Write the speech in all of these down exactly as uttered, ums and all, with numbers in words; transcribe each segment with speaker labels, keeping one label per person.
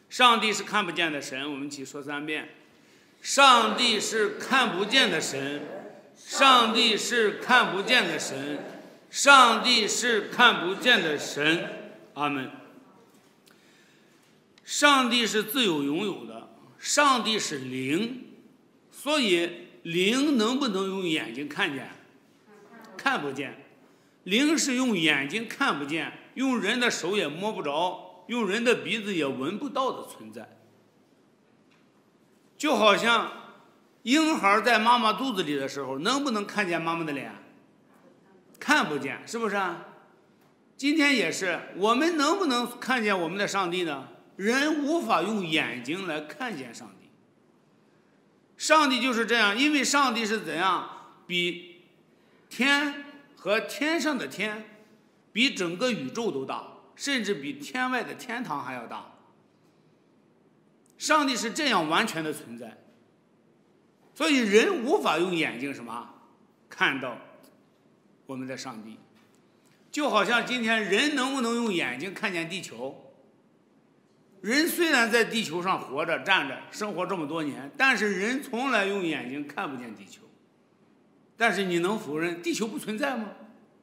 Speaker 1: 上帝是看不见的神，我们一起说三遍。上帝是看不见的神，上帝是看不见的神，上帝是看不见的神。阿门。上帝是自有拥有的，上帝是灵，所以灵能不能用眼睛看见？看不见。灵是用眼睛看不见，用人的手也摸不着，用人的鼻子也闻不到的存在。就好像婴孩在妈妈肚子里的时候，能不能看见妈妈的脸？看不见，是不是啊？今天也是，我们能不能看见我们的上帝呢？人无法用眼睛来看见上帝。上帝就是这样，因为上帝是怎样？比天和天上的天，比整个宇宙都大，甚至比天外的天堂还要大。上帝是这样完全的存在，所以人无法用眼睛什么看到我们的上帝。就好像今天人能不能用眼睛看见地球？人虽然在地球上活着站着生活这么多年，但是人从来用眼睛看不见地球。但是你能否认地球不存在吗？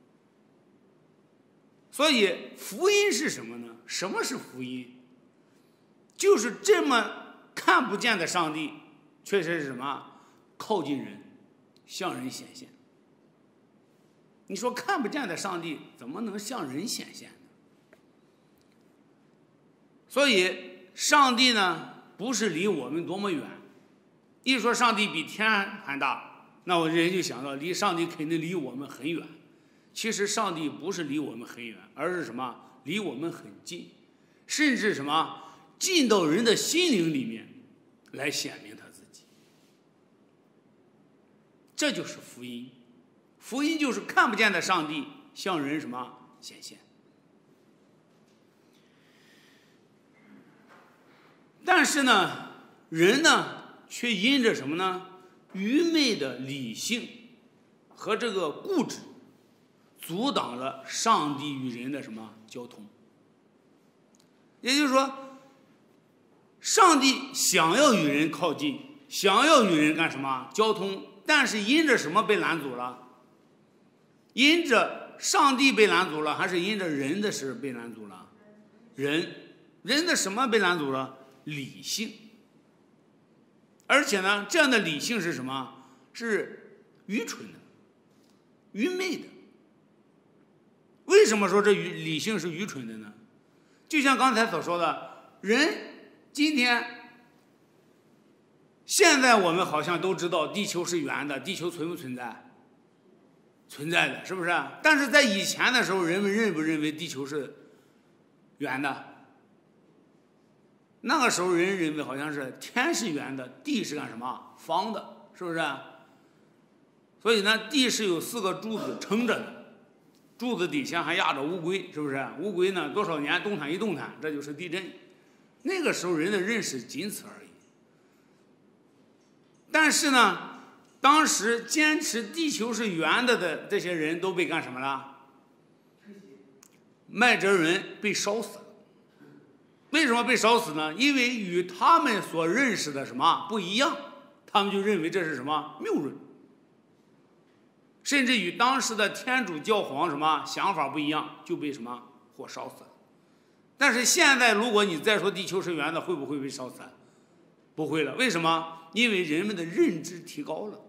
Speaker 1: 所以福音是什么呢？什么是福音？就是这么看不见的上帝确实是什么？靠近人，向人显现。你说看不见的上帝怎么能向人显现呢？所以上帝呢，不是离我们多么远。一说上帝比天还大，那我人就想到离上帝肯定离我们很远。其实上帝不是离我们很远，而是什么？离我们很近，甚至什么？进到人的心灵里面来显明他自己。这就是福音。福音就是看不见的上帝向人什么显现。但是呢，人呢却因着什么呢？愚昧的理性和这个固执，阻挡了上帝与人的什么交通。也就是说，上帝想要与人靠近，想要与人干什么交通，但是因着什么被拦阻了？因着上帝被拦阻了，还是因着人的事被拦阻了？人，人的什么被拦阻了？理性。而且呢，这样的理性是什么？是愚蠢的、愚昧的。为什么说这理性是愚蠢的呢？就像刚才所说的，人今天现在我们好像都知道地球是圆的，地球存不存在？存在的，是不是？但是在以前的时候，人们认不认为地球是圆的？那个时候人认为好像是天是圆的，地是干什么？方的，是不是？所以呢，地是有四个柱子撑着的，柱子底下还压着乌龟，是不是？乌龟呢，多少年动弹一动弹，这就是地震。那个时候人的认识仅此而已。但是呢，当时坚持地球是圆的的这些人都被干什么了？麦哲伦被烧死了。为什么被烧死呢？因为与他们所认识的什么不一样，他们就认为这是什么谬论，甚至与当时的天主教皇什么想法不一样，就被什么火烧死了。但是现在如果你再说地球是圆的，会不会被烧死？不会了。为什么？因为人们的认知提高了。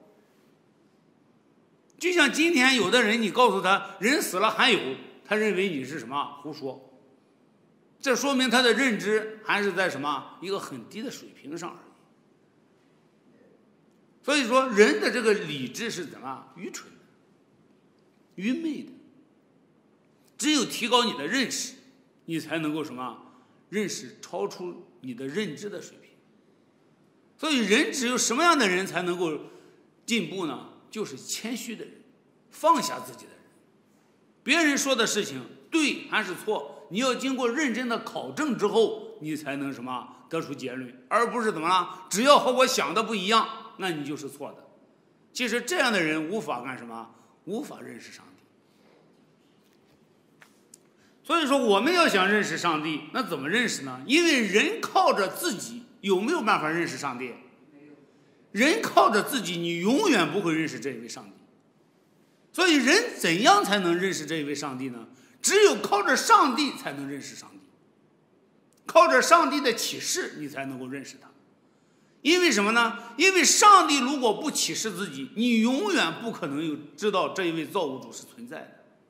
Speaker 1: 就像今天有的人，你告诉他人死了还有，他认为你是什么胡说。这说明他的认知还是在什么一个很低的水平上而已。所以说，人的这个理智是怎么愚蠢的、愚昧的？只有提高你的认识，你才能够什么认识超出你的认知的水平。所以，人只有什么样的人才能够进步呢？就是谦虚的人，放下自己的人。别人说的事情对还是错？你要经过认真的考证之后，你才能什么得出结论，而不是怎么了？只要和我想的不一样，那你就是错的。其实这样的人无法干什么？无法认识上帝。 所以说，我们要想认识上帝，那怎么认识呢？因为人靠着自己有没有办法认识上帝？人靠着自己，你永远不会认识这一位上帝。所以，人怎样才能认识这一位上帝呢？只有靠着上帝才能认识上帝，靠着上帝的启示，你才能够认识他。因为什么呢？因为上帝如果不启示自己，你永远不可能有知道这一位造物主是存在的。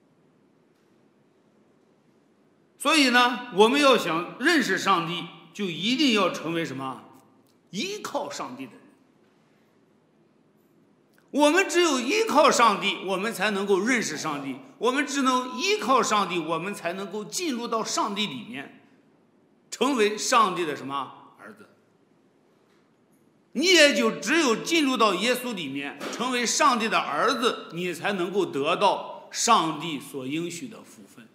Speaker 1: 所以呢，我们要想认识上帝，就一定要成为什么？依靠上帝的人。我们只有依靠上帝，我们才能够认识上帝；我们只能依靠上帝，我们才能够进入到上帝里面，成为上帝的什么儿子？你也就只有进入到耶稣里面，成为上帝的儿子，你才能够得到上帝所应许的福分。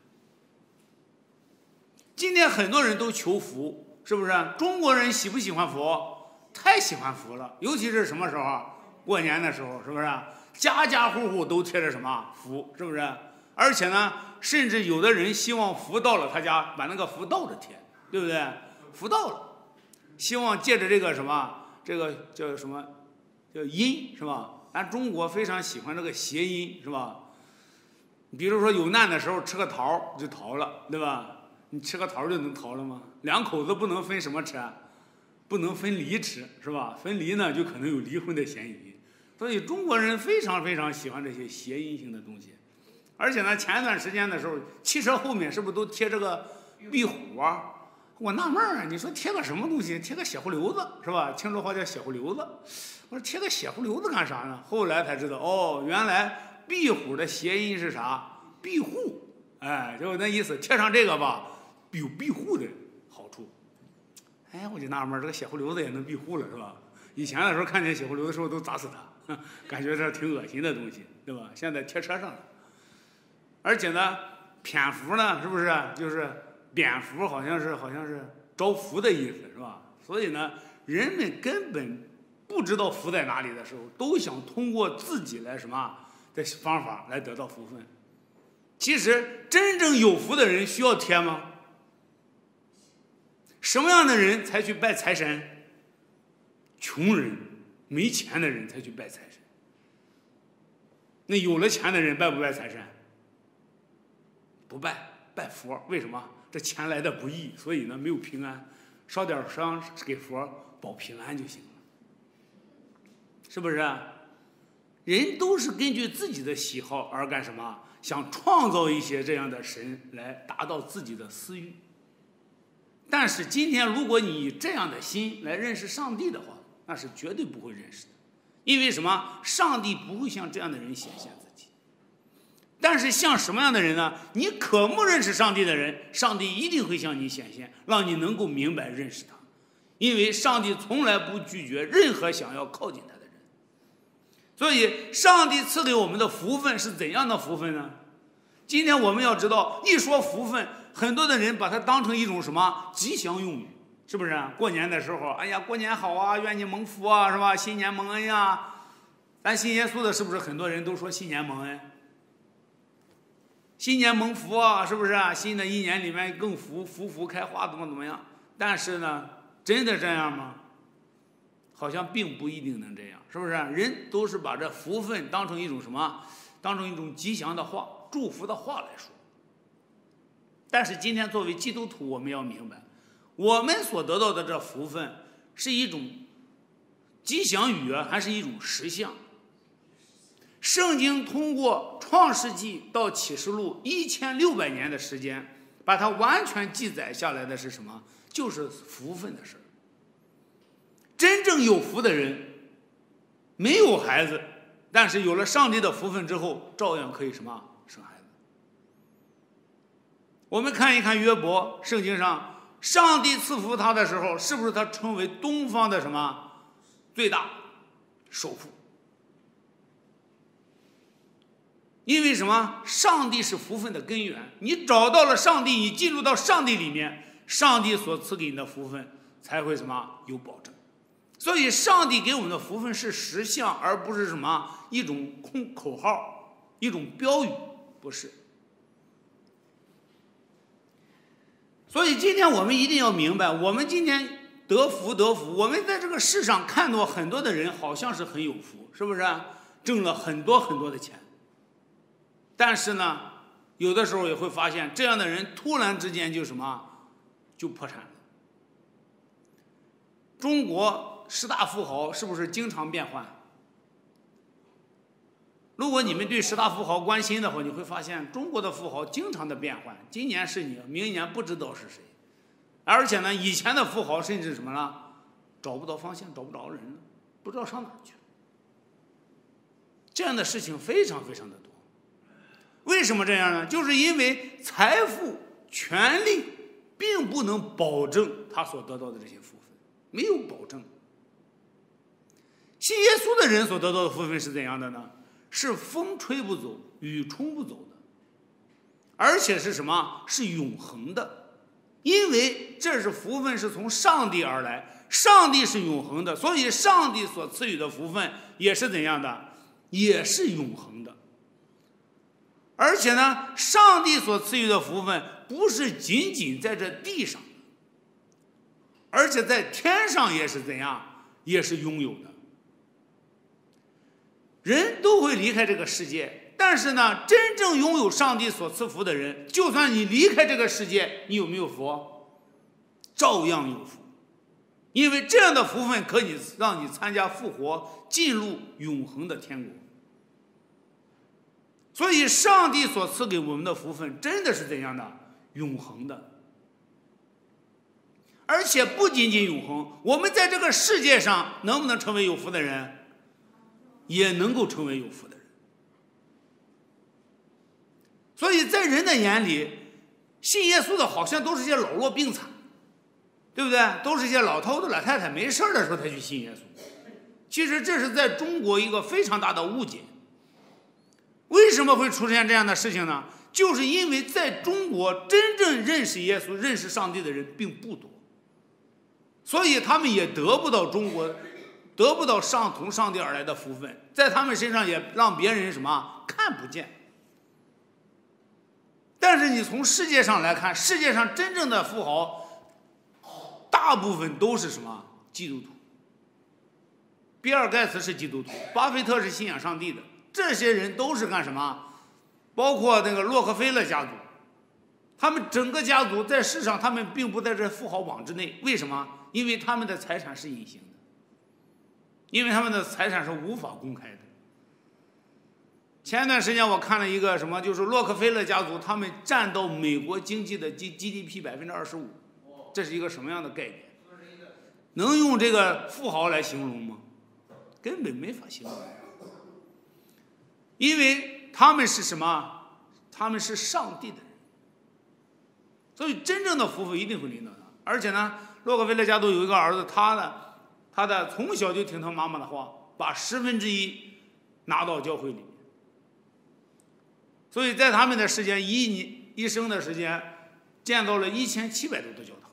Speaker 1: 今天很多人都求福，是不是？中国人喜不喜欢福？太喜欢福了，尤其是什么时候？过年的时候，是不是？家家户户都贴着什么福，是不是？而且呢，甚至有的人希望福到了他家，把那个福倒着贴，对不对？福到了，希望借着这个什么，这个叫什么，叫音，是吧？咱中国非常喜欢这个谐音，是吧？比如说有难的时候吃个桃就逃了，对吧？你吃个桃就能逃了吗？两口子不能分什么吃，不能分离吃，是吧？分离呢就可能有离婚的嫌疑。所以中国人非常非常喜欢这些谐音性的东西。而且呢，前一段时间的时候，汽车后面是不是都贴这个壁虎啊？我纳闷啊，你说贴个什么东西？贴个血葫芦子是吧？清楚话叫血葫芦子。我说贴个血葫芦子干啥呢？后来才知道，哦，原来壁虎的谐音是啥？庇护。哎，就那意思，贴上这个吧，有庇护的好处。哎，我就纳闷，这个血葫芦子也能庇护了是吧？以前的时候看见血葫芦的时候都砸死它，感觉这挺恶心的东西，对吧？现在贴车上了。而且呢，蝙蝠呢，是不是就是蝙蝠？好像是好像是招福的意思，是吧？所以呢，人们根本不知道福在哪里的时候，都想通过自己来什么的方法来得到福分。其实真正有福的人需要贴吗？什么样的人才去拜财神？穷人、没钱的人才去拜财神。那有了钱的人拜不拜财神？不拜，拜佛。为什么？这钱来的不易，所以呢没有平安，烧点香给佛保平安就行了，是不是？人都是根据自己的喜好而干什么？想创造一些这样的神来达到自己的私欲。但是今天如果你以这样的心来认识上帝的话，那是绝对不会认识的。因为什么？上帝不会向这样的人显现自己。但是像什么样的人呢？你渴慕认识上帝的人，上帝一定会向你显现，让你能够明白认识他。因为上帝从来不拒绝任何想要靠近他的人。所以上帝赐给我们的福分是怎样的福分呢？今天我们要知道，一说福分，很多的人把它当成一种什么吉祥用语，是不是？过年的时候，哎呀，过年好啊，愿你蒙福啊，是吧？新年蒙恩呀。咱信耶稣的，是不是很多人都说新年蒙恩？新年蒙福啊，是不是？新的一年里面更福，福福开花，怎么怎么样？但是呢，真的这样吗？好像并不一定能这样，是不是？人都是把这福分当成一种什么？当成一种吉祥的话、祝福的话来说。但是今天作为基督徒，我们要明白，我们所得到的这福分是一种吉祥语，还是一种实相？圣经通过创世纪到启示录一千六百年的时间，把它完全记载下来的是什么？就是福分的事。真正有福的人没有孩子，但是有了上帝的福分之后，照样可以什么生孩子。我们看一看约伯，圣经上上帝赐福他的时候，是不是他成为东方的什么最大首富？因为什么？上帝是福分的根源，你找到了上帝，你进入到上帝里面，上帝所赐给你的福分才会什么有保证。所以上帝给我们的福分是实相，而不是什么一种空口号，一种标语，不是。 所以今天我们一定要明白，我们今天得福得福，我们在这个世上看到很多的人好像是很有福，是不是？挣了很多很多的钱，但是呢，有的时候也会发现，这样的人突然之间就什么，就破产了。中国十大富豪是不是经常变换？如果你们对十大富豪关心的话，你会发现中国的富豪经常的变换，今年是你，明年不知道是谁。而且呢，以前的富豪甚至什么呢，找不到方向，找不着人了，不知道上哪儿去了。这样的事情非常非常的多。为什么这样呢？就是因为财富、权利并不能保证他所得到的这些福分，没有保证。信耶稣的人所得到的福分是怎样的呢？是风吹不走，雨冲不走的，而且是什么？是永恒的，因为这是福分是从上帝而来，上帝是永恒的，所以上帝所赐予的福分也是怎样的？也是永恒的。而且呢，上帝所赐予的福分不是仅仅在这地上，而且在天上也是怎样？也是拥有的。人都会离开这个世界，但是呢，真正拥有上帝所赐福的人，就算你离开这个世界，你有没有福？照样有福，因为这样的福分可以让你参加复活，进入永恒的天国。所以上帝所赐给我们的福分真的是怎样的？永恒的。而且不仅仅永恒，我们在这个世界上能不能成为有福的人？也能够成为有福的人。所以在人的眼里，信耶稣的好像都是些老弱病残，对不对？都是些老头子老太太没事的时候才去信耶稣。其实这是在中国一个非常大的误解。为什么会出现这样的事情呢？就是因为在中国真正认识耶稣、认识上帝的人并不多，所以他们也得不到中国得不到上从上帝而来的福分，在他们身上也让别人什么看不见。但是你从世界上来看，世界上真正的富豪大部分都是什么？基督徒。比尔盖茨是基督徒，巴菲特是信仰上帝的，这些人都是干什么？包括那个洛克菲勒家族，他们整个家族在世上他们并不在这富豪榜之内。为什么？因为他们的财产是隐形的，因为他们的财产是无法公开的。前一段时间我看了一个什么，就是洛克菲勒家族他们占到美国经济的 G D P 百分之二十五，这是一个什么样的概念？能用这个富豪来形容吗？根本没法形容，因为他们是什么？他们是上帝的人，所以真正的福分一定会临到他。而且呢，洛克菲勒家族有一个儿子，他呢，他的从小就听他妈妈的话，把十分之一拿到教会里面。所以在他们的时间，一年一生的时间，建造了一千七百多个教堂。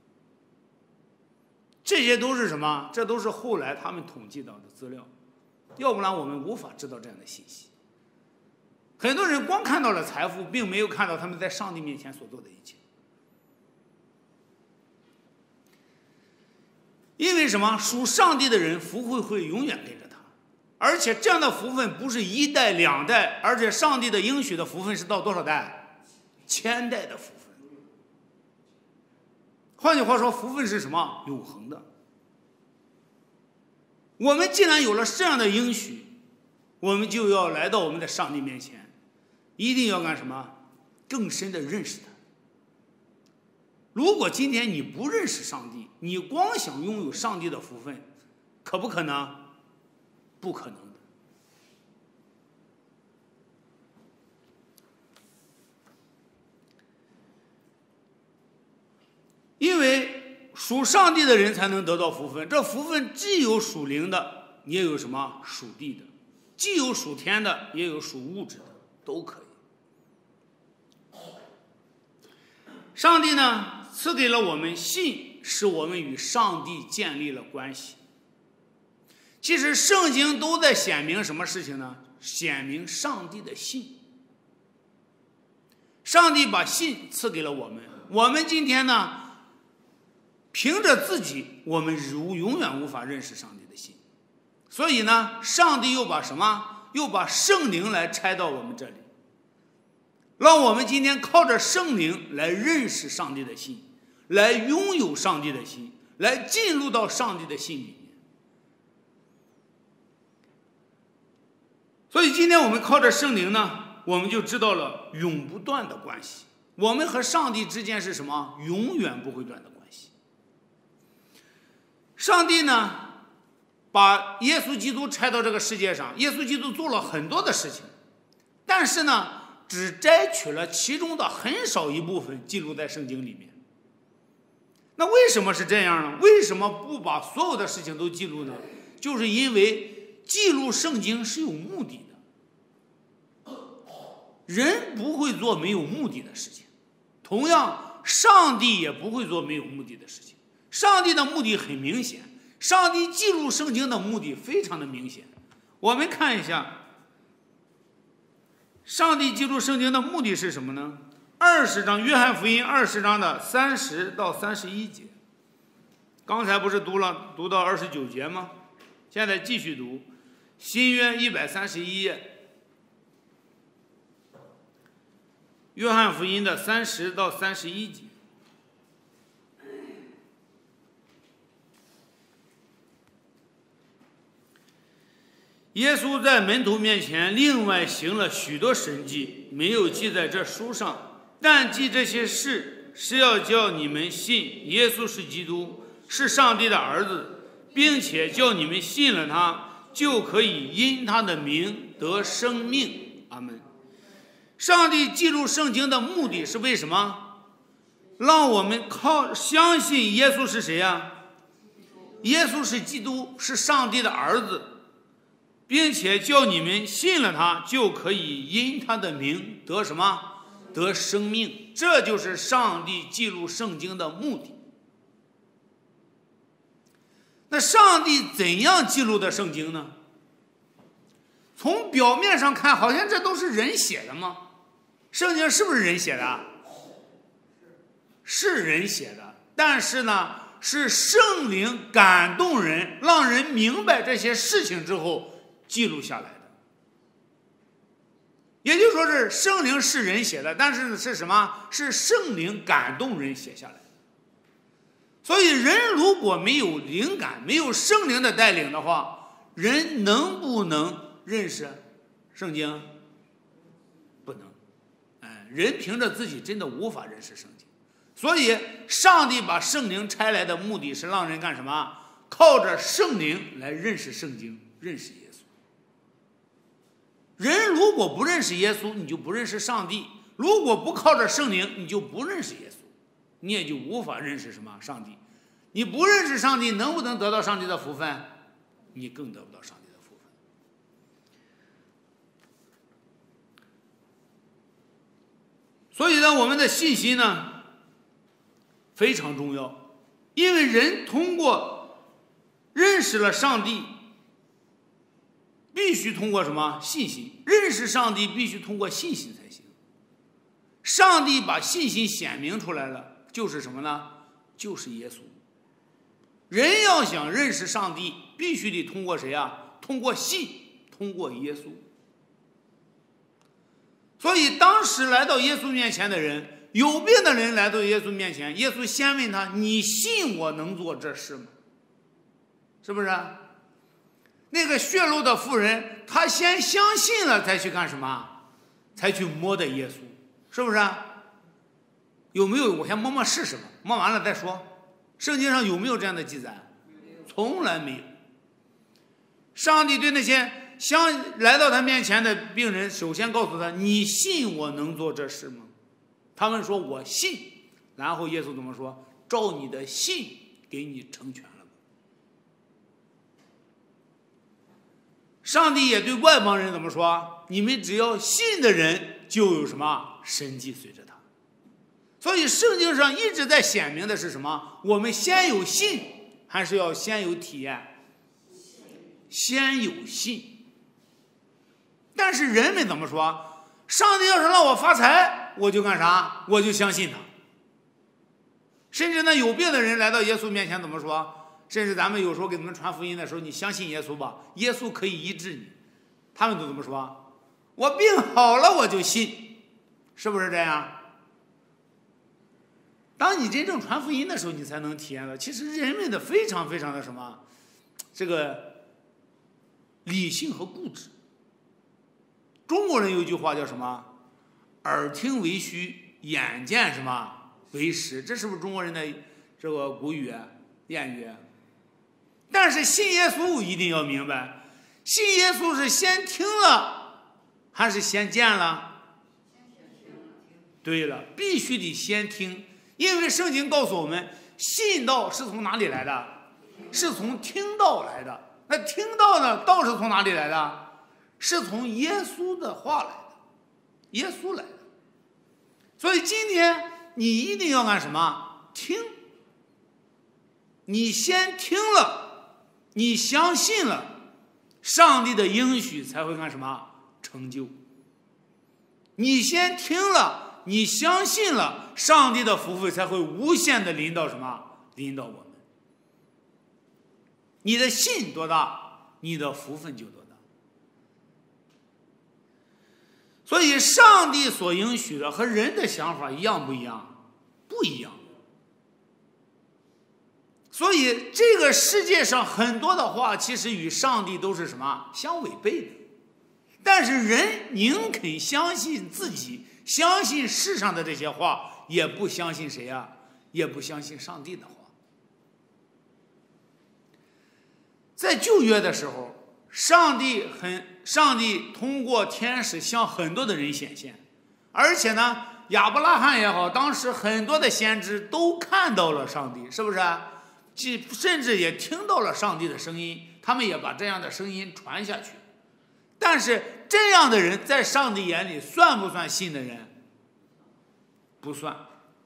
Speaker 1: 这些都是什么？这都是后来他们统计到的资料，要不然我们无法知道这样的信息。很多人光看到了财富，并没有看到他们在上帝面前所做的一切。因为什么？属上帝的人福会会永远跟着他，而且这样的福分不是一代两代，而且上帝的应许的福分是到多少代？千代的福分。换句话说，福分是什么？永恒的。我们既然有了这样的应许，我们就要来到我们的上帝面前，一定要干什么？更深的认识他。如果今天你不认识上帝，你光想拥有上帝的福分，可不可能？不可能的。因为属上帝的人才能得到福分，这福分既有属灵的，也有什么属地的，既有属天的，也有属物质的，都可以。上帝呢，赐给了我们信，使我们与上帝建立了关系。其实圣经都在显明什么事情呢？显明上帝的信。上帝把信赐给了我们， 我们今天呢，凭着自己，我们永永远无法认识上帝的心。所以呢，上帝又把什么？又把圣灵来拆到我们这里，让我们今天靠着圣灵来认识上帝的心，来拥有上帝的心，来进入到上帝的心里面。所以今天我们靠着圣灵呢，我们就知道了永不断的关系。我们和上帝之间是什么？永远不会断的关系。上帝呢，把耶稣基督拆到这个世界上，耶稣基督做了很多的事情，但是呢，只摘取了其中的很少一部分记录在圣经里面。那为什么是这样呢？为什么不把所有的事情都记录呢？就是因为记录圣经是有目的的。人不会做没有目的的事情，同样上帝也不会做没有目的的事情。上帝的目的很明显，上帝记录圣经的目的非常的明显。我们看一下上帝记录圣经的目的是什么呢？二十章，约翰福音二十章的三十到三十一节。刚才不是读了读到二十九节吗？现在继续读新约一百三十一页，约翰福音的三十到三十一节。耶稣在门徒面前另外行了许多神迹，没有记在这书上，但记这些事是要叫你们信耶稣是基督，是上帝的儿子，并且叫你们信了他，就可以因他的名得生命。阿们。上帝记录圣经的目的是为什么？让我们靠相信耶稣是谁呀？耶稣是基督，是上帝的儿子，并且叫你们信了他，就可以因他的名得什么？得生命。这就是上帝记录圣经的目的。那上帝怎样记录的圣经呢？从表面上看，好像这都是人写的吗？圣经是不是人写的？是人写的，但是呢，是圣灵感动人，让人明白这些事情之后记录下来的。也就是说，是圣灵是人写的，但是是什么？是圣灵感动人写下来的。所以人如果没有灵感，没有圣灵的带领的话，人能不能认识圣经？不能。哎，人凭着自己真的无法认识圣经。所以上帝把圣灵差来的目的是让人干什么？靠着圣灵来认识圣经，认识耶稣。人如果不认识耶稣，你就不认识上帝；如果不靠着圣灵，你就不认识耶稣，你也就无法认识什么上帝。你不认识上帝，能不能得到上帝的福分？你更得不到上帝的福分。所以呢，我们的信心呢非常重要，因为人通过认识了上帝，必须通过什么？信心。认识上帝必须通过信心才行。上帝把信心显明出来了，就是什么呢？就是耶稣。人要想认识上帝，必须得通过谁啊？通过信，通过耶稣。所以当时来到耶稣面前的人，有病的人来到耶稣面前，耶稣先问他：你信我能做这事吗？是不是？那个血漏的妇人，她先相信了才去干什么？才去摸的耶稣，是不是？有没有？我先摸摸试试吧，摸完了再说。圣经上有没有这样的记载？从来没有。上帝对那些相来到他面前的病人，首先告诉他：你信我能做这事吗？他们说我信。然后耶稣怎么说？照你的信给你成全了。上帝也对外邦人怎么说？你们只要信的人就有什么神迹随着他。所以圣经上一直在显明的是什么？我们先有信，还是要先有体验？先有信。但是人们怎么说？上帝要是让我发财，我就干啥？我就相信他。 甚至呢，有病的人来到耶稣面前怎么说？甚至咱们有时候给他们传福音的时候，你相信耶稣吧，耶稣可以医治你。他们都怎么说？我病好了我就信，是不是这样？当你真正传福音的时候，你才能体验到，其实人们的非常非常的什么，这个理性和固执。中国人有一句话叫什么？耳听为虚，眼见什么为实，这是不是中国人的这个古语谚语？但是信耶稣一定要明白，信耶稣是先听了还是先见了？对了，必须得先听，因为圣经告诉我们，信道是从哪里来的？是从听道来的。那听道呢？道是从哪里来的？是从耶稣的话来的，耶稣来的。所以今天你一定要干什么？听。你先听了，你相信了，上帝的应许才会干什么？成就。你先听了，你相信了，上帝的福分才会无限的临到什么？临到我们。你的信多大，你的福分就多大。所以上帝所应许的和人的想法一样不一样？不一样。所以这个世界上很多的话其实与上帝都是什么？相违背的。但是人宁肯相信自己，相信世上的这些话，也不相信谁呀、啊？也不相信上帝的话。在旧约的时候，上帝很上帝通过天使向很多的人显现，而且呢，亚伯拉罕也好，当时很多的先知都看到了上帝，是不是？甚至也听到了上帝的声音，他们也把这样的声音传下去。但是这样的人在上帝眼里算不算信的人？不算。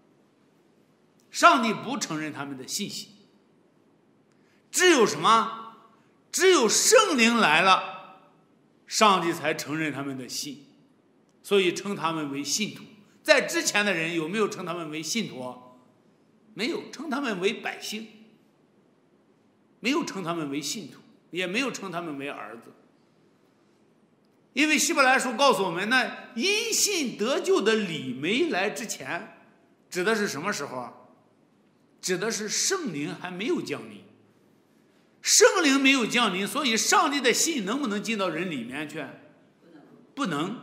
Speaker 1: 上帝不承认他们的信息。只有什么？只有圣灵来了，上帝才承认他们的信，所以称他们为信徒。在之前的人有没有称他们为信徒？没有，称他们为百姓，没有称他们为信徒，也没有称他们为儿子。因为希伯来书告诉我们，那因信得救的理没来之前，指的是什么时候啊？指的是圣灵还没有降临。圣灵没有降临，所以上帝的信能不能进到人里面去？不能。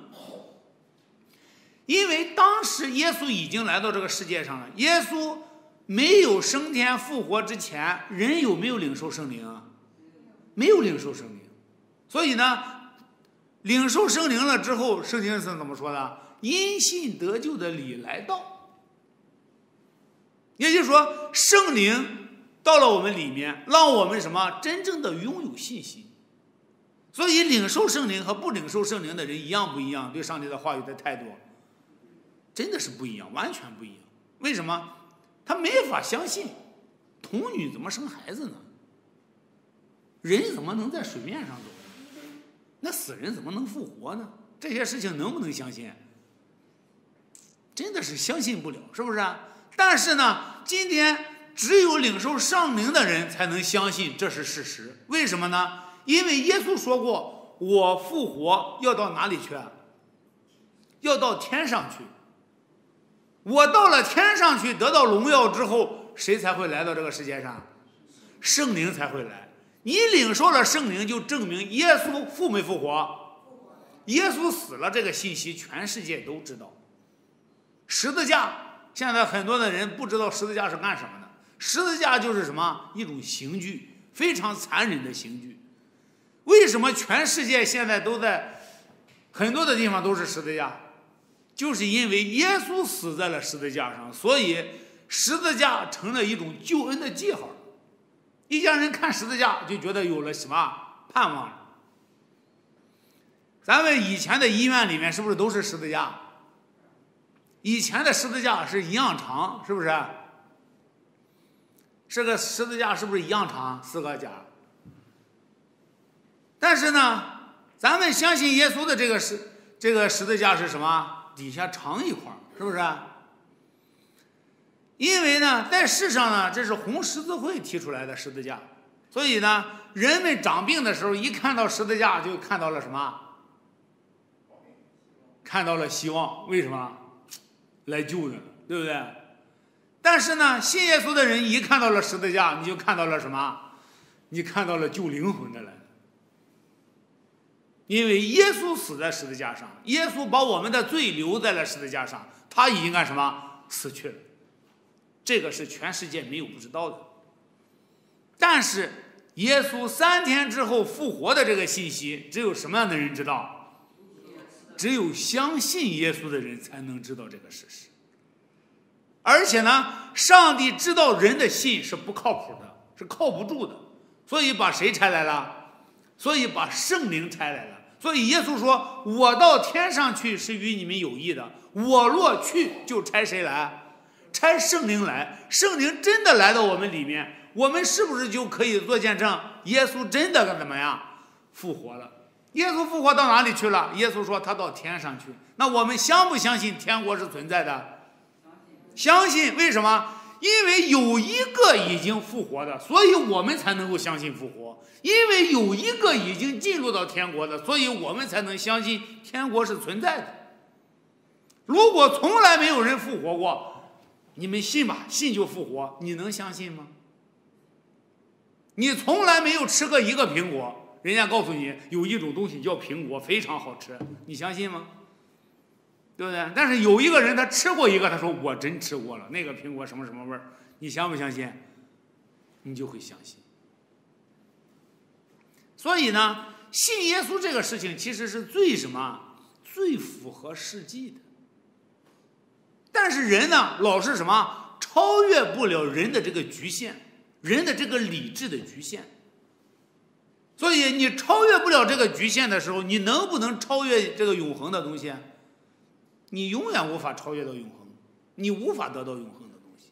Speaker 1: 因为当时耶稣已经来到这个世界上了，耶稣没有升天复活之前，人有没有领受圣灵啊？没有领受圣灵。所以呢，领受圣灵了之后，圣经是怎么说的？因信得救的理来到。也就是说，圣灵到了我们里面，让我们什么？真正的拥有信心。所以领受圣灵和不领受圣灵的人一样不一样？对上帝的话语的态度真的是不一样，完全不一样。为什么？他没法相信童女怎么生孩子呢？人怎么能在水面上走？那死人怎么能复活呢？这些事情能不能相信？真的是相信不了，是不是啊？但是呢，今天只有领受圣灵的人才能相信这是事实。为什么呢？因为耶稣说过，我复活要到哪里去？要到天上去。我到了天上去得到荣耀之后，谁才会来到这个世界上？圣灵才会来。你领受了圣灵，就证明耶稣复没复活？耶稣死了，这个信息全世界都知道。十字架，现在很多的人不知道十字架是干什么的。十字架就是什么？一种刑具，非常残忍的刑具。为什么全世界现在都在很多的地方都是十字架？就是因为耶稣死在了十字架上，所以十字架成了一种救恩的记号。一家人看十字架就觉得有了什么盼望了。咱们以前的医院里面是不是都是十字架？以前的十字架是一样长，是不是？这个十字架是不是一样长？四个架。但是呢，咱们相信耶稣的这个十这个十字架是什么？底下长一块，是不是？ 因为呢，在世上呢，这是红十字会提出来的十字架，所以呢，人们长病的时候，一看到十字架就看到了什么？看到了希望。为什么？来救人，对不对？但是呢，信耶稣的人一看到了十字架，你就看到了什么？你看到了救灵魂的了。因为耶稣死在十字架上，耶稣把我们的罪留在了十字架上，他已经干什么？死去了。这个是全世界没有不知道的。但是耶稣三天之后复活的这个信息，只有什么样的人知道？只有相信耶稣的人才能知道这个事实。而且呢，上帝知道人的信是不靠谱的，是靠不住的，所以把谁差来了？所以把圣灵差来了。所以耶稣说，我到天上去是与你们有益的，我若去就差谁来？差圣灵来。圣灵真的来到我们里面，我们是不是就可以做见证？耶稣真的怎么样复活了？耶稣复活到哪里去了？耶稣说他到天上去。那我们相不相信天国是存在的？相信。为什么？因为有一个已经复活的，所以我们才能够相信复活。因为有一个已经进入到天国的，所以我们才能相信天国是存在的。如果从来没有人复活过，你们信吧，信就复活，你能相信吗？你从来没有吃过一个苹果，人家告诉你有一种东西叫苹果，非常好吃，你相信吗？对不对？但是有一个人他吃过一个，他说我真吃过了，那个苹果什么什么味儿，你相不相信？你就会相信。所以呢，信耶稣这个事情其实是最什么？最符合实际的。但是人呢，老是什么？超越不了人的这个局限，人的这个理智的局限。所以你超越不了这个局限的时候，你能不能超越这个永恒的东西？你永远无法超越到永恒，你无法得到永恒的东西。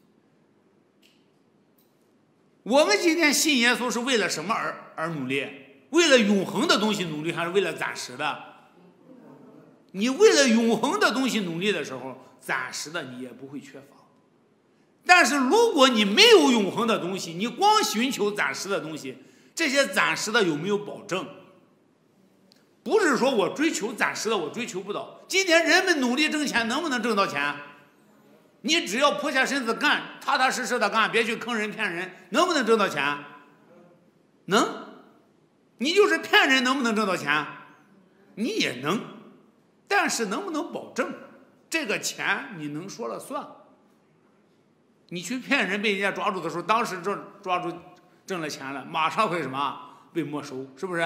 Speaker 1: 我们今天信耶稣是为了什么而而努力？为了永恒的东西努力，还是为了暂时的？你为了永恒的东西努力的时候，暂时的你也不会缺乏。但是如果你没有永恒的东西，你光寻求暂时的东西，这些暂时的有没有保证？不是说我追求暂时的，我追求不到。今天人们努力挣钱，能不能挣到钱？你只要扑下身子干，踏踏实实的干，别去坑人骗人，能不能挣到钱？能。你就是骗人，能不能挣到钱？你也能。但是能不能保证这个钱你能说了算？你去骗人被人家抓住的时候，当时挣抓住挣了钱了，马上会什么被没收，是不是？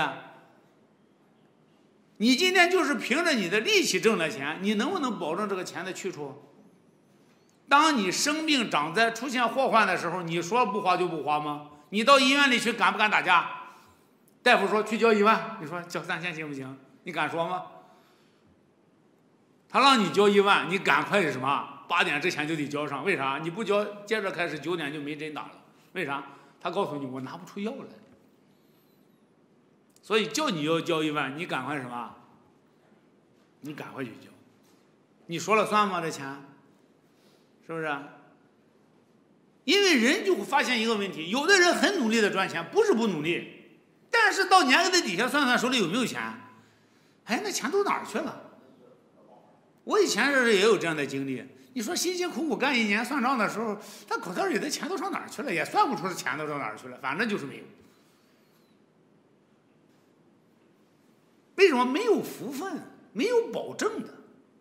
Speaker 1: 你今天就是凭着你的力气挣了钱，你能不能保证这个钱的去处？当你生病长灾出现祸患的时候，你说不花就不花吗？你到医院里去敢不敢打架？大夫说去交一万，你说交三千行不行？你敢说吗？他让你交一万，你赶快是什么？八点之前就得交上。为啥？你不交，接着开始九点就没针打了。为啥？他告诉你我拿不出药来。所以叫你要交一万，你赶快什么？你赶快去交。你说了算吗？这钱，是不是？因为人就会发现一个问题，有的人很努力的赚钱，不是不努力，但是到年的底下算算手里有没有钱，哎，那钱都哪儿去了？我以前是也有这样的经历。你说辛辛苦苦干一年，算账的时候，他口袋里的钱都上哪儿去了？也算不出钱都上哪儿去了，反正就是没有。为什么？没有福分，没有保证的。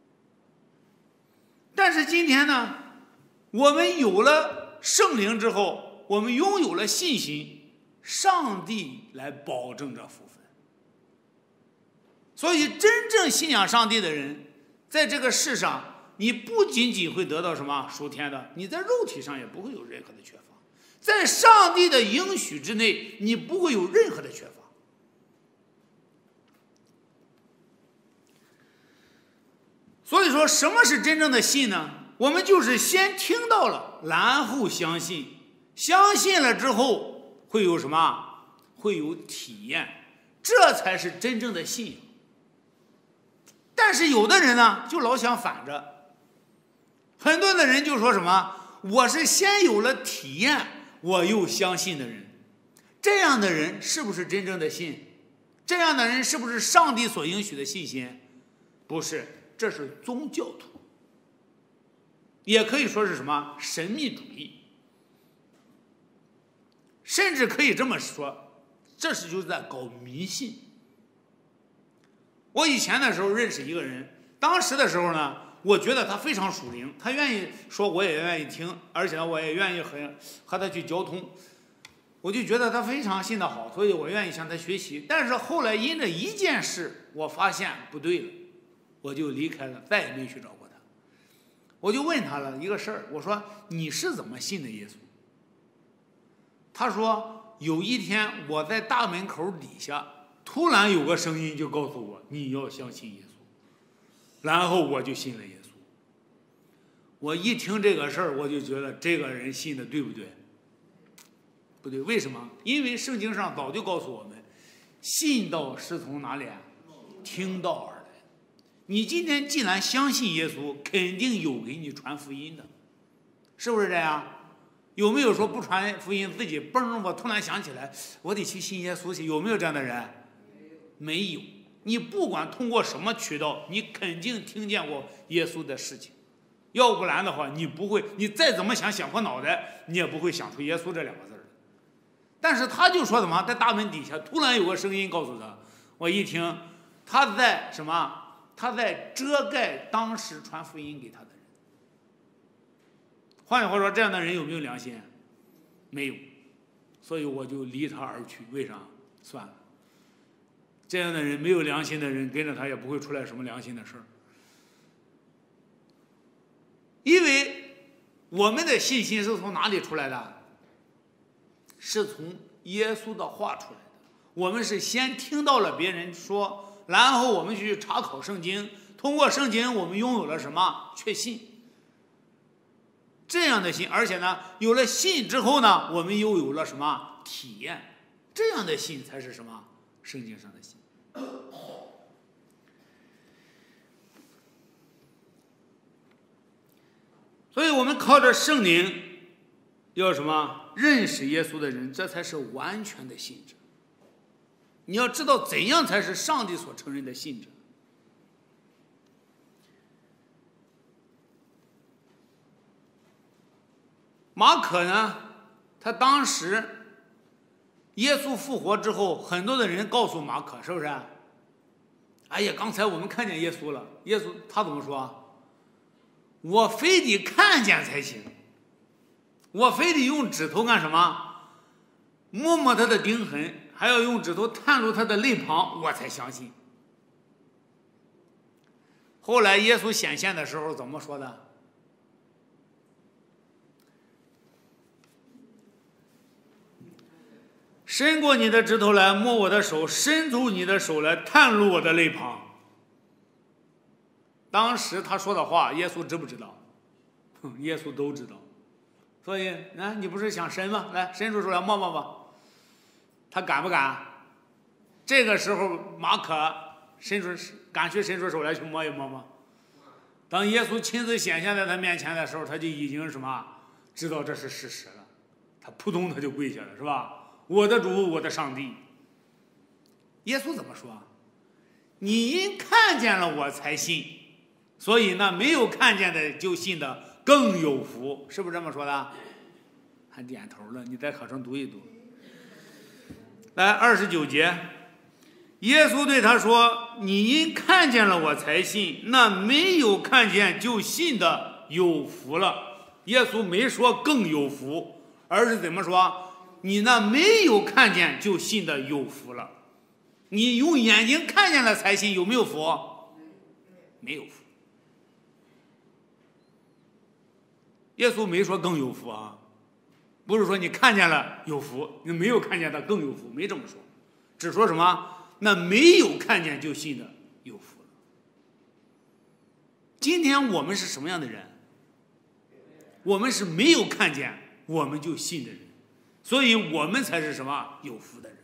Speaker 1: 但是今天呢，我们有了圣灵之后，我们拥有了信心，上帝来保证这福分。所以真正信仰上帝的人，在这个世上，你不仅仅会得到什么属天的，你在肉体上也不会有任何的缺乏。在上帝的应许之内，你不会有任何的缺乏。所以说，什么是真正的信呢？我们就是先听到了，然后相信，相信了之后会有什么？会有体验，这才是真正的信仰。但是有的人呢，就老想反着。很多的人就说什么？ 我是先有了体验，我又相信的人。这样的人是不是真正的信？这样的人是不是上帝所应许的信心？不是，这是宗教徒，也可以说是什么神秘主义，甚至可以这么说，这是就是在搞迷信。我以前的时候认识一个人，当时的时候呢，我觉得他非常属灵，他愿意说，我也愿意听，而且呢，我也愿意和和他去交通，我就觉得他非常信得好，所以我愿意向他学习。但是后来因着一件事，我发现不对了，我就离开了，再也没去找过他。我就问他了一个事儿，我说你是怎么信的耶稣？他说有一天我在大门口底下，突然有个声音就告诉我，你要相信耶稣。然后我就信了耶稣。我一听这个事儿，我就觉得这个人信的对不对？不对，为什么？因为圣经上早就告诉我们，信道是从哪里啊？听道而来。你今天既然相信耶稣，肯定有给你传福音的，是不是这样？有没有说不传福音自己嘣，我突然想起来我得去信耶稣去？有没有这样的人？没有。你不管通过什么渠道，你肯定听见过耶稣的事情，要不然的话，你不会，你再怎么想想破脑袋，你也不会想出耶稣这两个字儿。但是他就说什么，在大门底下突然有个声音告诉他，我一听，他在什么？他在遮盖当时传福音给他的人。换句话说，这样的人有没有良心？没有，所以我就离他而去。为啥？算了。这样的人，没有良心的人跟着他也不会出来什么良心的事儿，因为我们的信心是从哪里出来的？是从耶稣的话出来的。我们是先听到了别人说，然后我们去查考圣经，通过圣经我们拥有了什么？确信。这样的信，而且呢，有了信之后呢，我们又有了什么？体验。这样的信才是什么？圣经上的信。所以我们靠着圣灵要什么？认识耶稣的人，这才是完全的信者。你要知道怎样才是上帝所承认的信者。马可呢，他当时耶稣复活之后，很多的人告诉马可，是不是？哎呀，刚才我们看见耶稣了。耶稣他怎么说？我非得看见才行，我非得用指头干什么？摸摸他的钉痕，还要用指头探入他的肋旁，我才相信。后来耶稣显现的时候怎么说的？伸过你的指头来摸我的手，伸出你的手来探入我的肋旁。当时他说的话，耶稣知不知道？耶稣都知道。所以，啊，你不是想伸吗？来，伸出手来摸摸吧。他敢不敢？这个时候，马可伸出敢去伸出手来去摸一摸吗？当耶稣亲自显现在他面前的时候，他就已经什么知道这是事实了。他扑通他就跪下了，是吧？我的主，我的上帝。耶稣怎么说？你因看见了我才信，所以呢，没有看见的就信的更有福，是不是这么说的？还点头了，你在课程读一读。来，二十九节，耶稣对他说：“你因看见了我才信，那没有看见就信的有福了。”耶稣没说更有福，而是怎么说？你那没有看见就信的有福了。你用眼睛看见了才信，有没有福？没有福。耶稣没说更有福啊，不是说你看见了有福，你没有看见的更有福，没这么说，只说什么？那没有看见就信的有福了。今天我们是什么样的人？我们是没有看见我们就信的人。所以我们才是什么有福的人。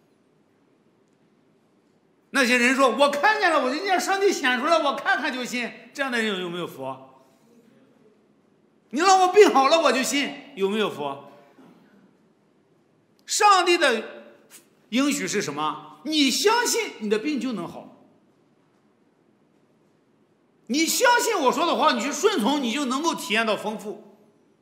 Speaker 1: 那些人说我看见了，我就让上帝显出来，我看看就信，这样的人有没有福？ 你让我病好了我就信，有没有福？上帝的应许是什么？你相信你的病就能好，你相信我说的话，你去顺从，你就能够体验到丰富。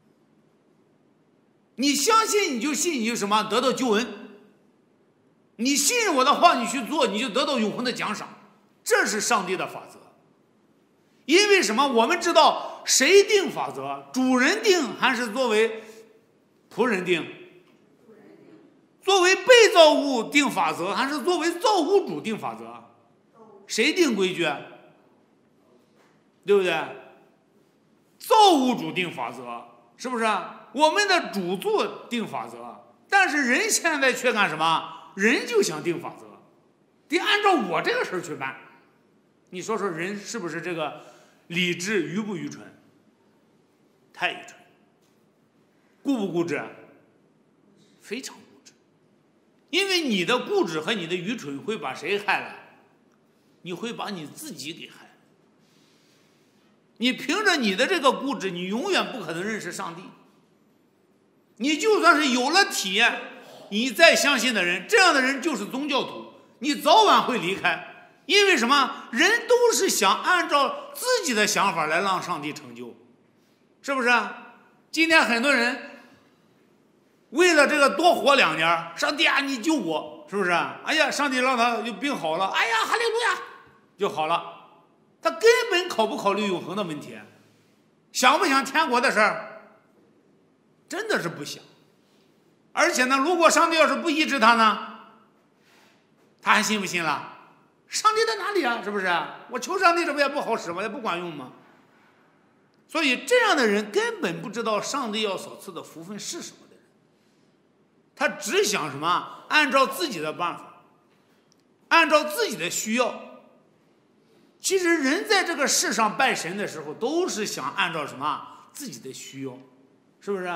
Speaker 1: 你相信你就信，你就什么？得到救恩。你信我的话，你去做，你就得到永恒的奖赏。这是上帝的法则。因为什么？我们知道谁定法则？主人定还是作为仆人定？作为被造物定法则，还是作为造物主定法则？谁定规矩？对不对？造物主定法则，是不是？我们的主做定法则，但是人现在却干什么？人就想定法则，得按照我这个事儿去办。你说说，人是不是这个理智愚不愚蠢？太愚蠢。固不固执？非常固执。因为你的固执和你的愚蠢会把谁害了？你会把你自己给害了。你凭着你的这个固执，你永远不可能认识上帝。你就算是有了体验，你再相信的人，这样的人就是宗教徒，你早晚会离开。因为什么？人都是想按照自己的想法来让上帝成就，是不是？今天很多人为了这个多活两年，上帝啊，你救我，是不是？哎呀，上帝让他就病好了，哎呀，哈利路亚，就好了。他根本考不考虑永恒的问题，想不想天国的事儿？真的是不想。而且呢，如果上帝要是不医治他呢，他还信不信了？上帝在哪里啊？是不是？我求上帝，这不也不好使吗？也不管用吗？所以这样的人根本不知道上帝要所赐的福分是什么的人，他只想什么？按照自己的办法，按照自己的需要。其实人在这个世上拜神的时候，都是想按照什么？自己的需要，是不是？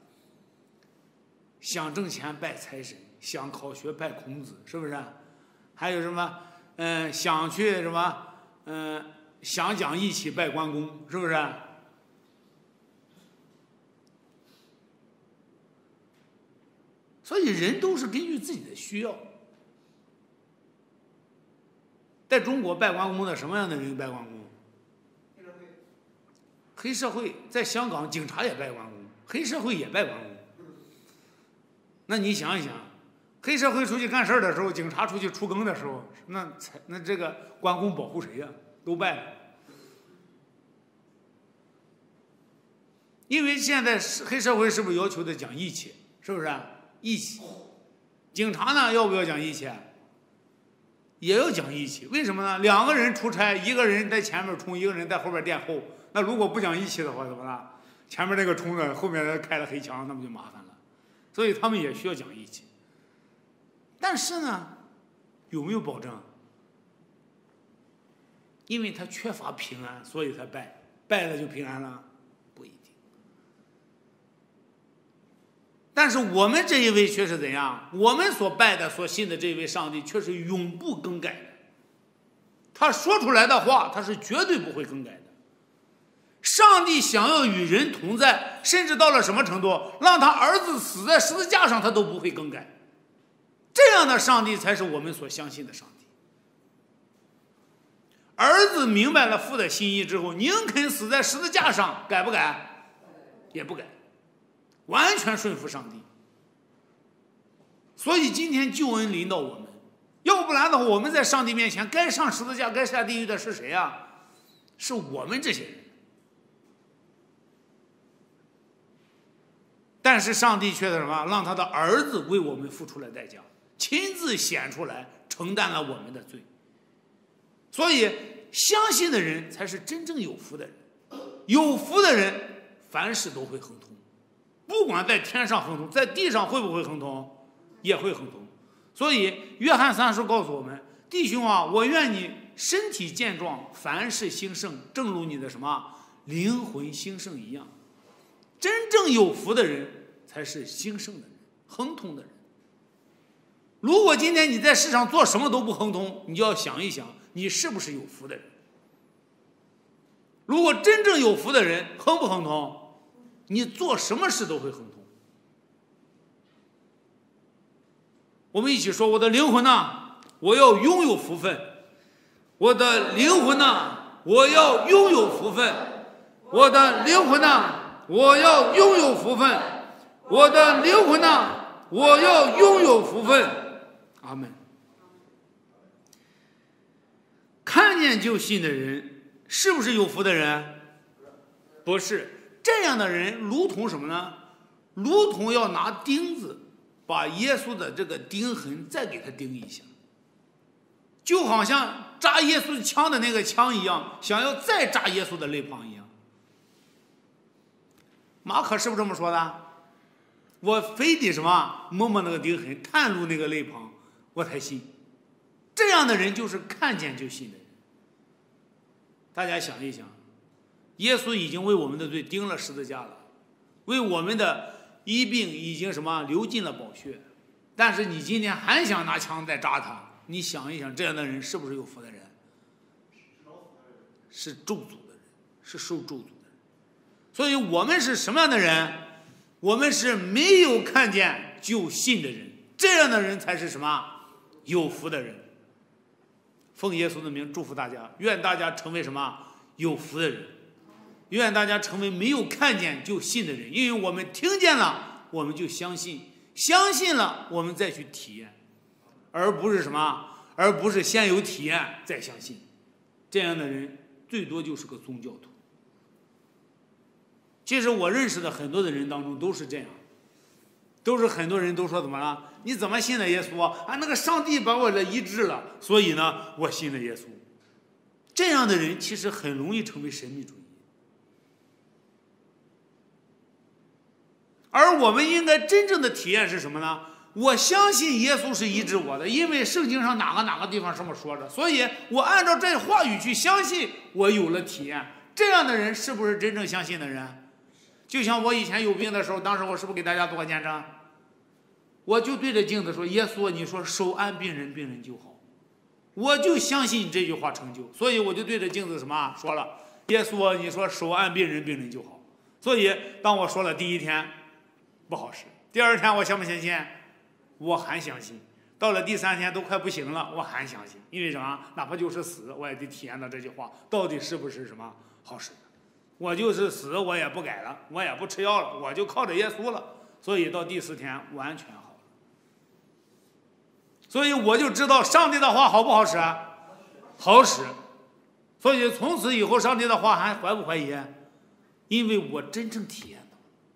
Speaker 1: 想挣钱拜财神，想考学拜孔子，是不是？还有什么？嗯，想去什么？嗯，想讲义气拜关公，是不是？所以人都是根据自己的需要。在中国拜关公的什么样的人拜关公？黑社会。在香港警察也拜关公，黑社会也拜关公。那你想一想，黑社会出去干事的时候，警察出去出更的时候，那那这个关公保护谁呀？都拜了。因为现在黑社会是不是要求的讲义气？是不是？义气。警察呢，要不要讲义气？也要讲义气。为什么呢？两个人出差，一个人在前面冲，一个人在后边殿后。那如果不讲义气的话，怎么了？前面那个冲的，后面开了黑枪，那不就麻烦了？所以他们也需要讲义气。但是呢，有没有保证？因为他缺乏平安，所以才拜，拜了就平安了，不一定。但是我们这一位却是怎样？我们所拜的、所信的这位上帝却是永不更改的。他说出来的话，他是绝对不会更改的。上帝想要与人同在，甚至到了什么程度？让他儿子死在十字架上，他都不会更改。这样的上帝才是我们所相信的上帝。儿子明白了父的心意之后，宁肯死在十字架上，改不改？也不改，完全顺服上帝。所以今天救恩临到我们，要不然的话，我们在上帝面前该上十字架、该下地狱的是谁啊？是我们这些人。但是上帝却是什么？让他的儿子为我们付出了代价，亲自显出来，承担了我们的罪。所以相信的人才是真正有福的人。有福的人凡事都会亨通，不管在天上亨通，在地上会不会亨通？也会亨通。所以约翰三书告诉我们，弟兄啊，我愿你身体健壮，凡事兴盛，正如你的什么灵魂兴盛一样。真正有福的人才是兴盛的人，亨通的人。如果今天你在世上做什么都不亨通，你就要想一想，你是不是有福的人？如果真正有福的人，亨不亨通？ 你做什么事都会亨通。我们一起说：我的灵魂呐，我要拥有福分；我的灵魂呐，我要拥有福分；我的灵魂呐，我要拥有福分；我的灵魂呐，我要拥有福分。阿门。看见就信的人，是不是有福的人？不是，这样的人如同什么呢？如同要拿钉子把耶稣的这个钉痕再给他钉一下，就好像扎耶稣枪的那个枪一样，想要再扎耶稣的肋旁一样。马可是不是这么说的？我非得什么摸摸那个钉痕，探入那个肋旁，我才信。这样的人就是看见就信的人。大家想一想，耶稣已经为我们的罪钉了十字架了，为我们的医病已经什么流尽了宝血，但是你今天还想拿枪再扎他，你想一想，这样的人是不是有福的人？是咒诅的人，是受咒诅的人。所以我们是什么样的人？我们是没有看见就信的人，这样的人才是什么？有福的人。奉耶稣的名祝福大家，愿大家成为什么？有福的人，愿大家成为没有看见就信的人。因为我们听见了，我们就相信，相信了，我们再去体验，而不是什么？而不是先有体验再相信。这样的人最多就是个宗教徒。其实我认识的很多的人当中都是这样，都是很多人都说怎么了？你怎么信的耶稣啊？那个上帝把我的医治了，所以呢，我信了耶稣。这样的人其实很容易成为神秘主义。而我们应该真正的体验是什么呢？我相信耶稣是医治我的，因为圣经上哪个哪个地方这么说着，所以我按照这话语去相信，我有了体验。这样的人是不是真正相信的人？就像我以前有病的时候，当时我是不是给大家做过见证？我就对着镜子说：耶稣，你说手按病人，病人就好。我就相信你这句话成就，所以我就对着镜子什么说了：耶稣，你说手按病人，病人就好。所以当我说了第一天不好使，第二天我相不相信？我还相信。到了第三天都快不行了，我还相信。因为什么？哪怕就是死，我也得体验到这句话到底是不是什么好使的。我就是死，我也不改了，我也不吃药了，我就靠着耶稣了。所以到第四天完全好了。所以我就知道上帝的话好不好使？好使。所以从此以后，上帝的话还怀不怀疑？因为我真正体验到，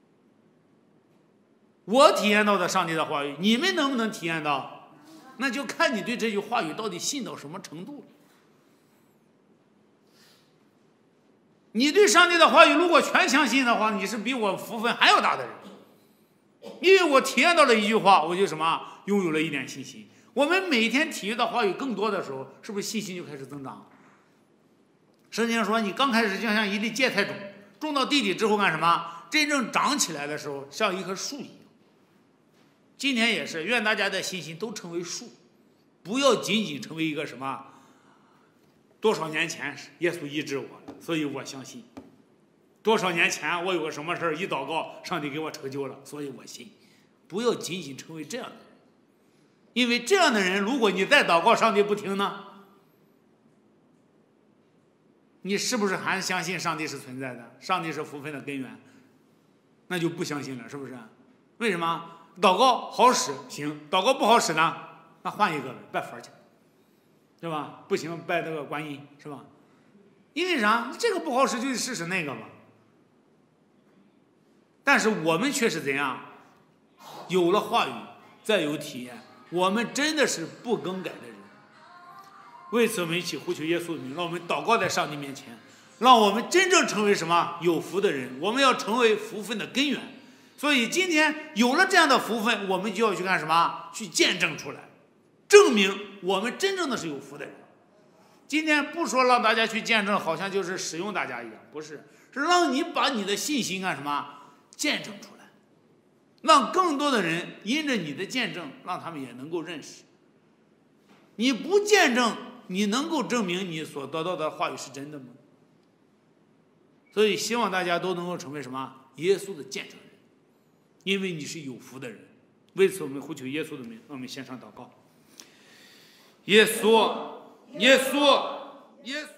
Speaker 1: 我体验到的上帝的话语，你们能不能体验到？那就看你对这句话语到底信到什么程度了。你对上帝的话语如果全相信的话，你是比我福分还要大的人。因为我体验到了一句话，我就什么拥有了一点信心。我们每天体验到话语更多的时候，是不是信心就开始增长？圣经说，你刚开始就像一粒芥菜种，种到地里之后干什么？真正长起来的时候，像一棵树一样。今天也是，愿大家的信心都成为树，不要仅仅成为一个什么。多少年前耶稣医治我，所以我相信。多少年前我有个什么事儿一祷告，上帝给我成就了，所以我信。不要仅仅成为这样的人，因为这样的人，如果你再祷告上帝不听呢，你是不是还相信上帝是存在的？上帝是福分的根源，那就不相信了，是不是？为什么？祷告好使行，祷告不好使呢，那换一个拜佛去。是吧？不行，拜那个观音，是吧？因为啥？这个不好使，就试试那个嘛。但是我们却是怎样？有了话语，再有体验，我们真的是不更改的人。为此，我们一起呼求耶稣的名，让我们祷告在上帝面前，让我们真正成为什么有福的人。我们要成为福分的根源。所以今天有了这样的福分，我们就要去干什么？去见证出来。证明我们真正的是有福的人。今天不说让大家去见证，好像就是使用大家一样，不是，是让你把你的信心干什么？见证出来，让更多的人因着你的见证，让他们也能够认识。你不见证，你能够证明你所得到的话语是真的吗？所以希望大家都能够成为什么耶稣的见证人，因为你是有福的人。为此，我们呼求耶稣的名，让我们献上祷告。耶稣，耶稣，耶稣。